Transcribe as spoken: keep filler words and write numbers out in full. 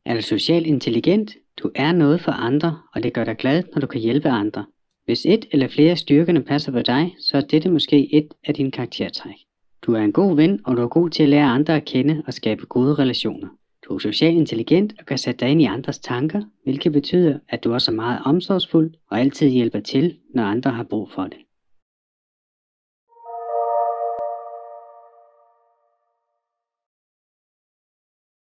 Er du socialt intelligent? Du er noget for andre, og det gør dig glad, når du kan hjælpe andre. Hvis et eller flere af styrkerne passer på dig, så er dette måske et af dine karaktertræk. Du er en god ven, og du er god til at lære andre at kende og skabe gode relationer. Du er socialt intelligent og kan sætte dig ind i andres tanker, hvilket betyder, at du også er meget omsorgsfuld og altid hjælper til, når andre har brug for det.